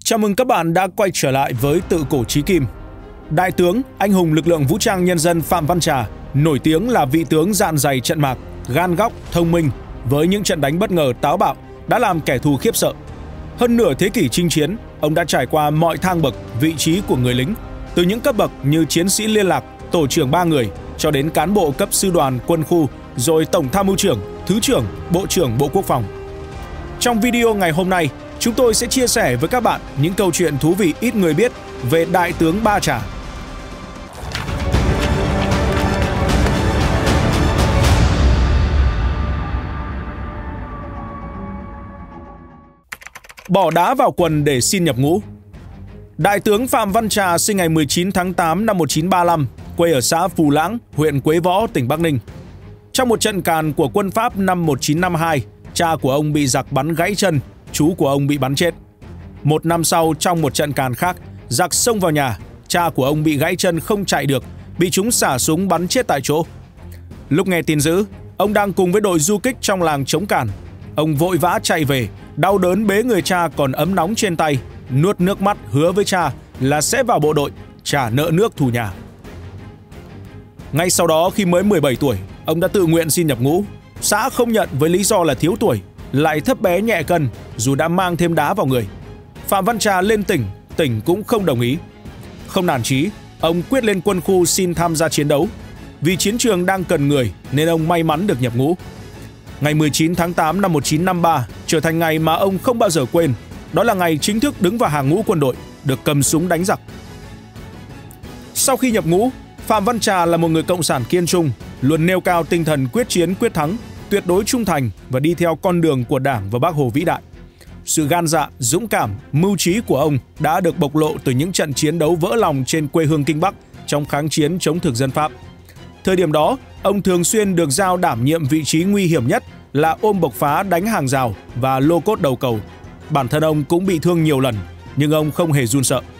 Chào mừng các bạn đã quay trở lại với Tự Cổ Chí Kim. Đại tướng, anh hùng lực lượng vũ trang nhân dân Phạm Văn Trà nổi tiếng là vị tướng dạn dày trận mạc, gan góc, thông minh, với những trận đánh bất ngờ táo bạo đã làm kẻ thù khiếp sợ. Hơn nửa thế kỷ chinh chiến, ông đã trải qua mọi thang bậc, vị trí của người lính, từ những cấp bậc như chiến sĩ liên lạc, tổ trưởng 3 người, cho đến cán bộ cấp sư đoàn quân khu, rồi tổng tham mưu trưởng, thứ trưởng, bộ trưởng Bộ Quốc phòng. Trong video ngày hôm nay, chúng tôi sẽ chia sẻ với các bạn những câu chuyện thú vị ít người biết về Đại tướng Ba Trà. Bỏ đá vào quần để xin nhập ngũ. Đại tướng Phạm Văn Trà sinh ngày 19 tháng 8 năm 1935, quê ở xã Phù Lãng, huyện Quế Võ, tỉnh Bắc Ninh. Trong một trận càn của quân Pháp năm 1952, cha của ông bị giặc bắn gãy chân, chú của ông bị bắn chết. Một năm sau, trong một trận càn khác, giặc xông vào nhà, cha của ông bị gãy chân không chạy được, bị chúng xả súng bắn chết tại chỗ. Lúc nghe tin dữ, ông đang cùng với đội du kích trong làng chống càn. Ông vội vã chạy về, đau đớn bế người cha còn ấm nóng trên tay, nuốt nước mắt hứa với cha là sẽ vào bộ đội, trả nợ nước thù nhà. Ngay sau đó, khi mới 17 tuổi, ông đã tự nguyện xin nhập ngũ. Xã không nhận với lý do là thiếu tuổi, lại thấp bé nhẹ cân, dù đã mang thêm đá vào người. Phạm Văn Trà lên tỉnh cũng không đồng ý. Không nản chí, ông quyết lên quân khu xin tham gia chiến đấu. Vì chiến trường đang cần người nên ông may mắn được nhập ngũ. Ngày 19 tháng 8 năm 1953 trở thành ngày mà ông không bao giờ quên. Đó là ngày chính thức đứng vào hàng ngũ quân đội, được cầm súng đánh giặc. Sau khi nhập ngũ, Phạm Văn Trà là một người cộng sản kiên trung, luôn nêu cao tinh thần quyết chiến quyết thắng, tuyệt đối trung thành và đi theo con đường của Đảng và Bác Hồ vĩ đại. Sự gan dạ, dũng cảm, mưu trí của ông đã được bộc lộ từ những trận chiến đấu vỡ lòng trên quê hương Kinh Bắc trong kháng chiến chống thực dân Pháp. Thời điểm đó, ông thường xuyên được giao đảm nhiệm vị trí nguy hiểm nhất là ôm bộc phá đánh hàng rào và lô cốt đầu cầu. Bản thân ông cũng bị thương nhiều lần, nhưng ông không hề run sợ.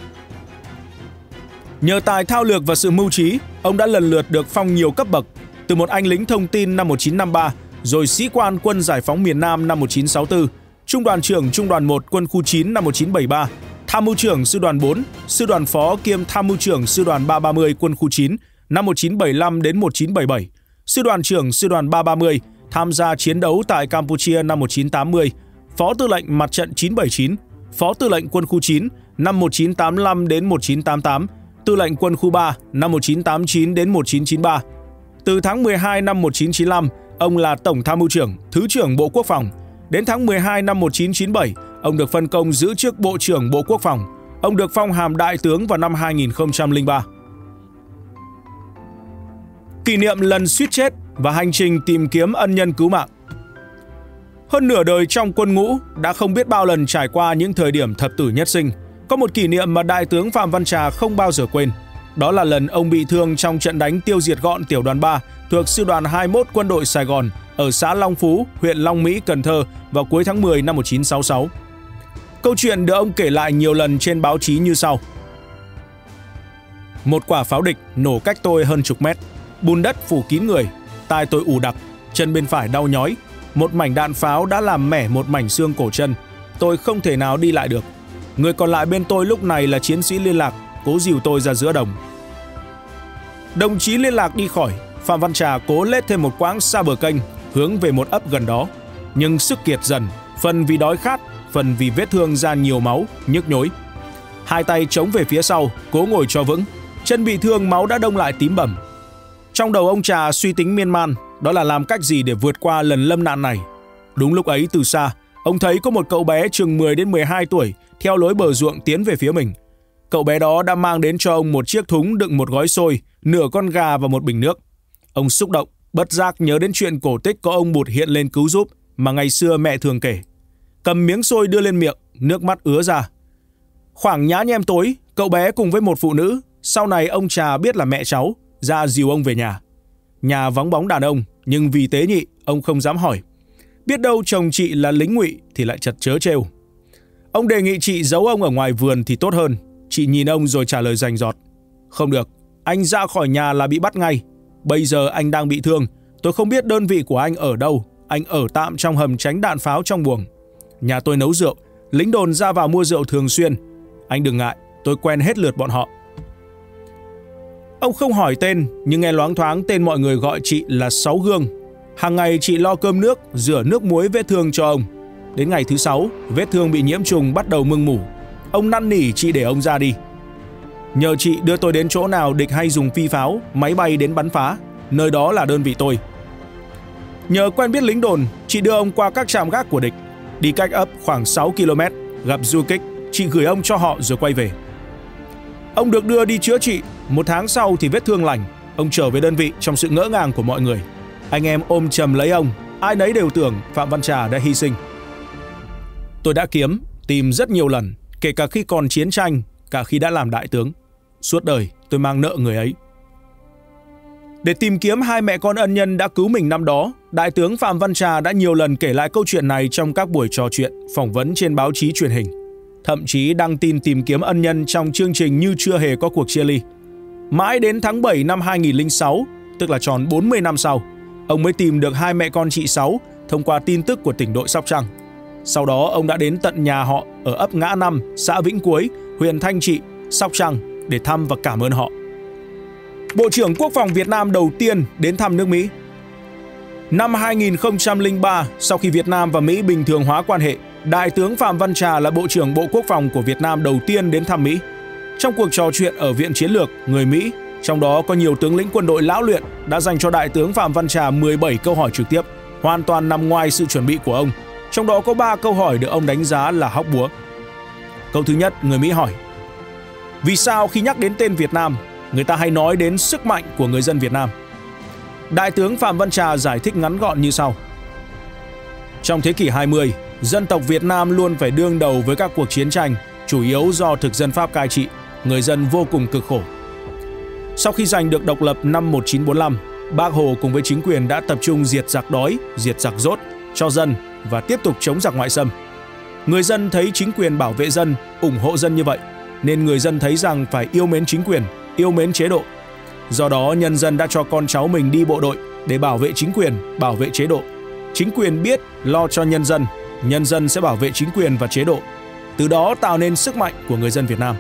Nhờ tài thao lược và sự mưu trí, ông đã lần lượt được phong nhiều cấp bậc, từ một anh lính thông tin năm 1953, rồi sĩ quan quân giải phóng miền Nam năm 1964, trung đoàn trưởng trung đoàn 1 quân khu 9 năm 1973, tham mưu trưởng sư đoàn 4, sư đoàn phó kiêm tham mưu trưởng sư đoàn 330 quân khu 9 năm 1975 đến 1977, sư đoàn trưởng sư đoàn 330, tham gia chiến đấu tại Campuchia năm 1980, phó tư lệnh mặt trận 979, phó tư lệnh quân khu 9 năm 1985 đến 1988, tư lệnh quân khu 3 năm 1989 đến 1993. Từ tháng 12 năm 1995, ông là tổng tham mưu trưởng, thứ trưởng Bộ Quốc phòng. Đến tháng 12 năm 1997, ông được phân công giữ chức Bộ trưởng Bộ Quốc phòng. Ông được phong hàm đại tướng vào năm 2003. Kỷ niệm lần suýt chết và hành trình tìm kiếm ân nhân cứu mạng. Hơn nửa đời trong quân ngũ đã không biết bao lần trải qua những thời điểm thập tử nhất sinh. Có một kỷ niệm mà Đại tướng Phạm Văn Trà không bao giờ quên. Đó là lần ông bị thương trong trận đánh tiêu diệt gọn tiểu đoàn 3 thuộc sư đoàn 21 quân đội Sài Gòn ở xã Long Phú, huyện Long Mỹ, Cần Thơ vào cuối tháng 10 năm 1966. Câu chuyện được ông kể lại nhiều lần trên báo chí như sau. Một quả pháo địch nổ cách tôi hơn chục mét, bùn đất phủ kín người, tai tôi ù đặc, chân bên phải đau nhói. Một mảnh đạn pháo đã làm mẻ một mảnh xương cổ chân, tôi không thể nào đi lại được. Người còn lại bên tôi lúc này là chiến sĩ liên lạc, cố dìu tôi ra giữa đồng. Đồng chí liên lạc đi khỏi, Phạm Văn Trà cố lết thêm một quãng xa bờ kênh, hướng về một ấp gần đó. Nhưng sức kiệt dần, phần vì đói khát, phần vì vết thương ra nhiều máu, nhức nhối. Hai tay chống về phía sau, cố ngồi cho vững. Chân bị thương, máu đã đông lại tím bầm. Trong đầu ông Trà suy tính miên man, đó là làm cách gì để vượt qua lần lâm nạn này. Đúng lúc ấy, từ xa, ông thấy có một cậu bé chừng 10 đến 12 tuổi theo lối bờ ruộng tiến về phía mình. Cậu bé đó đã mang đến cho ông một chiếc thúng đựng một gói xôi, nửa con gà và một bình nước. Ông xúc động, bất giác nhớ đến chuyện cổ tích có ông Bụt hiện lên cứu giúp mà ngày xưa mẹ thường kể. Cầm miếng xôi đưa lên miệng, nước mắt ứa ra. Khoảng nhá nhem tối, cậu bé cùng với một phụ nữ, sau này ông Trà biết là mẹ cháu, ra dìu ông về nhà. Nhà vắng bóng đàn ông, nhưng vì tế nhị, ông không dám hỏi. Biết đâu chồng chị là lính ngụy thì lại chật chớ trêu. Ông đề nghị chị giấu ông ở ngoài vườn thì tốt hơn. Chị nhìn ông rồi trả lời rành rọt. Không được, anh ra khỏi nhà là bị bắt ngay. Bây giờ anh đang bị thương, tôi không biết đơn vị của anh ở đâu. Anh ở tạm trong hầm tránh đạn pháo trong buồng. Nhà tôi nấu rượu, lính đồn ra vào mua rượu thường xuyên. Anh đừng ngại, tôi quen hết lượt bọn họ. Ông không hỏi tên, nhưng nghe loáng thoáng tên mọi người gọi chị là Sáu Gương. Hàng ngày chị lo cơm nước, rửa nước muối vết thương cho ông. Đến ngày thứ 6, vết thương bị nhiễm trùng bắt đầu mưng mủ. Ông năn nỉ chị để ông ra đi. Nhờ chị đưa tôi đến chỗ nào địch hay dùng phi pháo, máy bay đến bắn phá, nơi đó là đơn vị tôi. Nhờ quen biết lính đồn, chị đưa ông qua các trạm gác của địch. Đi cách ấp khoảng 6 km, gặp du kích, chị gửi ông cho họ rồi quay về. Ông được đưa đi chữa trị, 1 tháng sau thì vết thương lành. Ông trở về đơn vị trong sự ngỡ ngàng của mọi người. Anh em ôm chầm lấy ông, ai nấy đều tưởng Phạm Văn Trà đã hy sinh. Tôi đã tìm rất nhiều lần, kể cả khi còn chiến tranh, cả khi đã làm đại tướng. Suốt đời tôi mang nợ người ấy. Để tìm kiếm hai mẹ con ân nhân đã cứu mình năm đó, Đại tướng Phạm Văn Trà đã nhiều lần kể lại câu chuyện này trong các buổi trò chuyện, phỏng vấn trên báo chí truyền hình. Thậm chí đăng tin tìm kiếm ân nhân trong chương trình như chưa hề có cuộc chia ly. Mãi đến tháng 7 năm 2006, tức là tròn 40 năm sau, ông mới tìm được hai mẹ con chị Sáu thông qua tin tức của tỉnh đội Sóc Trăng. Sau đó ông đã đến tận nhà họ ở ấp Ngã Năm, xã Vĩnh Cuối, huyện Thanh Trị, Sóc Trăng để thăm và cảm ơn họ. Bộ trưởng Quốc phòng Việt Nam đầu tiên đến thăm nước Mỹ. Năm 2003, sau khi Việt Nam và Mỹ bình thường hóa quan hệ, Đại tướng Phạm Văn Trà là Bộ trưởng Bộ Quốc phòng của Việt Nam đầu tiên đến thăm Mỹ. Trong cuộc trò chuyện ở Viện Chiến lược, người Mỹ, trong đó có nhiều tướng lĩnh quân đội lão luyện, đã dành cho Đại tướng Phạm Văn Trà 17 câu hỏi trực tiếp, hoàn toàn nằm ngoài sự chuẩn bị của ông. Trong đó có 3 câu hỏi được ông đánh giá là hóc búa. Câu thứ nhất, người Mỹ hỏi: vì sao khi nhắc đến tên Việt Nam, người ta hay nói đến sức mạnh của người dân Việt Nam? Đại tướng Phạm Văn Trà giải thích ngắn gọn như sau: trong thế kỷ 20, dân tộc Việt Nam luôn phải đương đầu với các cuộc chiến tranh, chủ yếu do thực dân Pháp cai trị, người dân vô cùng cực khổ. Sau khi giành được độc lập năm 1945, Bác Hồ cùng với chính quyền đã tập trung diệt giặc đói, diệt giặc dốt cho dân và tiếp tục chống giặc ngoại xâm. Người dân thấy chính quyền bảo vệ dân, ủng hộ dân như vậy, nên người dân thấy rằng phải yêu mến chính quyền, yêu mến chế độ. Do đó, nhân dân đã cho con cháu mình đi bộ đội để bảo vệ chính quyền, bảo vệ chế độ. Chính quyền biết lo cho nhân dân sẽ bảo vệ chính quyền và chế độ. Từ đó tạo nên sức mạnh của người dân Việt Nam.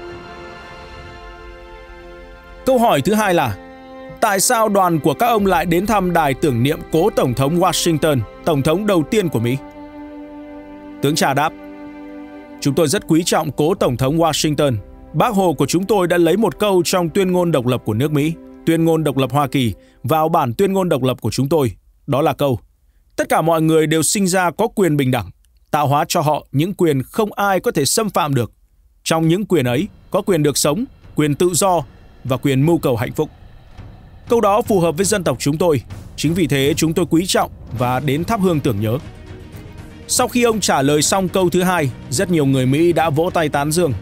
Câu hỏi thứ hai là: tại sao đoàn của các ông lại đến thăm đài tưởng niệm cố Tổng thống Washington, Tổng thống đầu tiên của Mỹ? Tướng Trà đáp: chúng tôi rất quý trọng cố Tổng thống Washington. Bác Hồ của chúng tôi đã lấy một câu trong tuyên ngôn độc lập của nước Mỹ, tuyên ngôn độc lập Hoa Kỳ, vào bản tuyên ngôn độc lập của chúng tôi. Đó là câu: tất cả mọi người đều sinh ra có quyền bình đẳng, tạo hóa cho họ những quyền không ai có thể xâm phạm được. Trong những quyền ấy có quyền được sống, quyền tự do và quyền mưu cầu hạnh phúc. Câu đó phù hợp với dân tộc chúng tôi, chính vì thế chúng tôi quý trọng và đến thắp hương tưởng nhớ. Sau khi ông trả lời xong câu thứ hai, rất nhiều người Mỹ đã vỗ tay tán dương.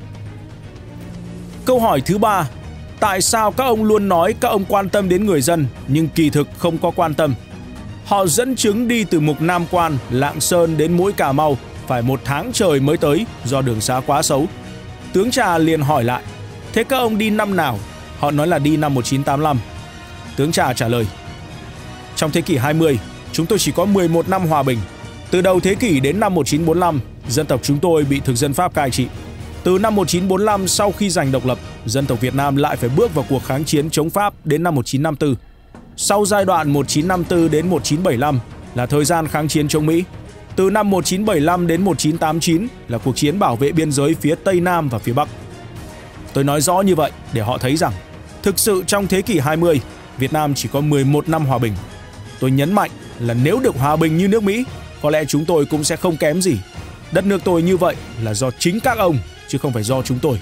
Câu hỏi thứ ba: tại sao các ông luôn nói các ông quan tâm đến người dân nhưng kỳ thực không có quan tâm? Họ dẫn chứng đi từ Mục Nam Quan, Lạng Sơn đến Mũi Cà Mau phải 1 tháng trời mới tới do đường xá quá xấu. Tướng Trà liền hỏi lại: thế các ông đi năm nào? Họ nói là đi năm 1985. Tướng Trà trả lời: trong thế kỷ 20, chúng tôi chỉ có 11 năm hòa bình. Từ đầu thế kỷ đến năm 1945, dân tộc chúng tôi bị thực dân Pháp cai trị. Từ năm 1945, sau khi giành độc lập, dân tộc Việt Nam lại phải bước vào cuộc kháng chiến chống Pháp đến năm 1954. Sau giai đoạn 1954 đến 1975 là thời gian kháng chiến chống Mỹ. Từ năm 1975 đến 1989 là cuộc chiến bảo vệ biên giới phía Tây Nam và phía Bắc. Tôi nói rõ như vậy để họ thấy rằng thực sự trong thế kỷ 20, Việt Nam chỉ có 11 năm hòa bình. Tôi nhấn mạnh là nếu được hòa bình như nước Mỹ, có lẽ chúng tôi cũng sẽ không kém gì. Đất nước tôi như vậy là do chính các ông, chứ không phải do chúng tôi.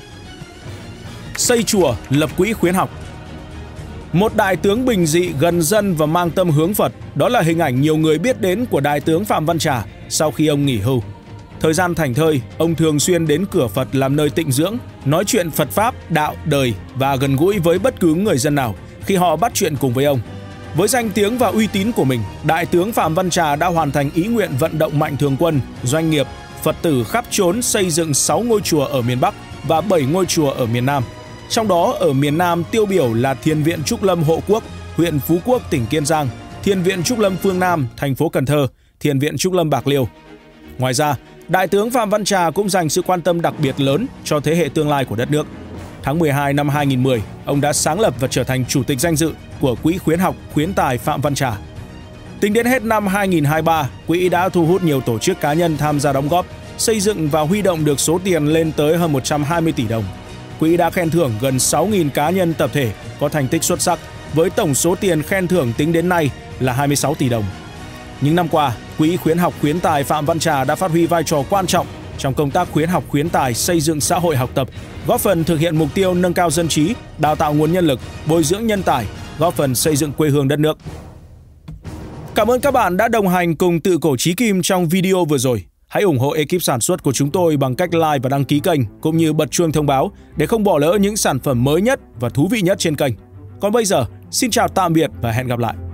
Xây chùa, lập quỹ khuyến học. Một đại tướng bình dị, gần dân và mang tâm hướng Phật, đó là hình ảnh nhiều người biết đến của đại tướng Phạm Văn Trà sau khi ông nghỉ hưu. Thời gian thảnh thơi, ông thường xuyên đến cửa Phật làm nơi tịnh dưỡng, nói chuyện Phật Pháp, đạo, đời và gần gũi với bất cứ người dân nào khi họ bắt chuyện cùng với ông. Với danh tiếng và uy tín của mình, đại tướng Phạm Văn Trà đã hoàn thành ý nguyện vận động mạnh thường quân, doanh nghiệp, Phật tử khắp chốn xây dựng 6 ngôi chùa ở miền Bắc và 7 ngôi chùa ở miền Nam. Trong đó ở miền Nam tiêu biểu là Thiền viện Trúc Lâm Hộ Quốc, huyện Phú Quốc, tỉnh Kiên Giang, Thiền viện Trúc Lâm Phương Nam, thành phố Cần Thơ, Thiền viện Trúc Lâm Bạc Liêu. Ngoài ra, Đại tướng Phạm Văn Trà cũng dành sự quan tâm đặc biệt lớn cho thế hệ tương lai của đất nước. Tháng 12 năm 2010, ông đã sáng lập và trở thành chủ tịch danh dự của Quỹ khuyến học khuyến tài Phạm Văn Trà. Tính đến hết năm 2023, quỹ đã thu hút nhiều tổ chức cá nhân tham gia đóng góp, xây dựng và huy động được số tiền lên tới hơn 120 tỷ đồng. Quỹ đã khen thưởng gần 6.000 cá nhân tập thể có thành tích xuất sắc, với tổng số tiền khen thưởng tính đến nay là 26 tỷ đồng. Những năm qua, Quỹ khuyến học khuyến tài Phạm Văn Trà đã phát huy vai trò quan trọng trong công tác khuyến học khuyến tài, xây dựng xã hội học tập, góp phần thực hiện mục tiêu nâng cao dân trí, đào tạo nguồn nhân lực, bồi dưỡng nhân tài, góp phần xây dựng quê hương đất nước. Cảm ơn các bạn đã đồng hành cùng Tự Cổ Chí Kim trong video vừa rồi. Hãy ủng hộ ekip sản xuất của chúng tôi bằng cách like và đăng ký kênh, cũng như bật chuông thông báo để không bỏ lỡ những sản phẩm mới nhất và thú vị nhất trên kênh. Còn bây giờ, xin chào tạm biệt và hẹn gặp lại!